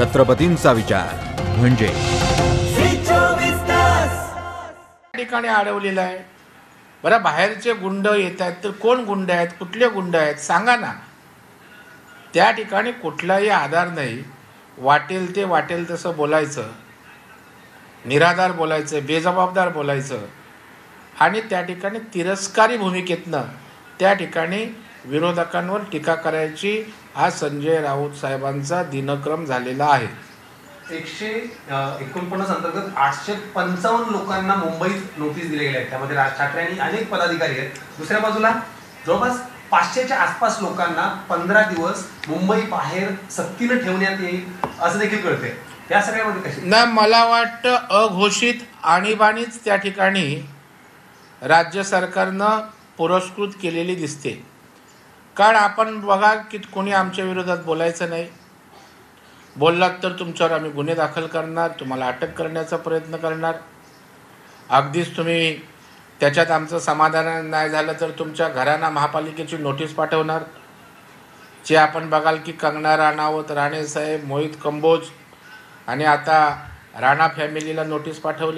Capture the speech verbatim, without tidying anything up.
छत्रपतींचा विचार म्हणजे ठिकाणी अडवलेलं आहे। बरं, बाहेरचे गुंड येत आहेत तर कोण गुंड आहेत, कुठले गुंड आहेत सांगा ना। त्या ठिकाणी कुठलाही आधार नाही, वाटेल ते वाटेल तसं बोलायचं, निराधार बोलायचं, बेजबाबदार बोलायचं आणि त्या ठिकाणी तिरस्कारी भूमिकेतनं त्या ठिकाणी विरोधकांवर टीका करायची हा संजय राऊत साहेबांचा दिनक्रम झालेला आहे। एकशे एकोणपन्नास अंतर्गत आठशे पंचावन्न लोकांना मुंबईत नोटीस दिले गेले आहेत, त्यामध्ये राज ठाकरे आणि अनेक पदाधिकारी आहेत। दुसऱ्या बाजूला जवळपास पाचशेच्या आसपास लोकांना पंधरा दिवस मुंबई बाहेर सक्तीनं ठेवण्यात येईल असं देखील कळते। या सगळ्यामध्ये कशी ना, मला वाटतं अघोषित आणीबाणीच त्या ठिकाणी राज्य सरकारनं पुरस्कृत केलेली दिसते। कारण आपण बघा की कोणी आमच्या विरोधात बोलायचं नाही, बोललात तर तुमच्यावर आम्ही गुन्हे दाखल करणार, तुम्हाला अटक करण्याचा प्रयत्न करणार। अगदीच तुम्ही त्याच्यात आमचं समाधान नाही झालं तर तुमच्या घरांना महापालिकेची नोटीस पाठवणार। जे आपण बघाल की कंगना राणावत, राणेसाहेब, मोहित कंबोज आणि आता राणा फॅमिलीला नोटीस पाठवली।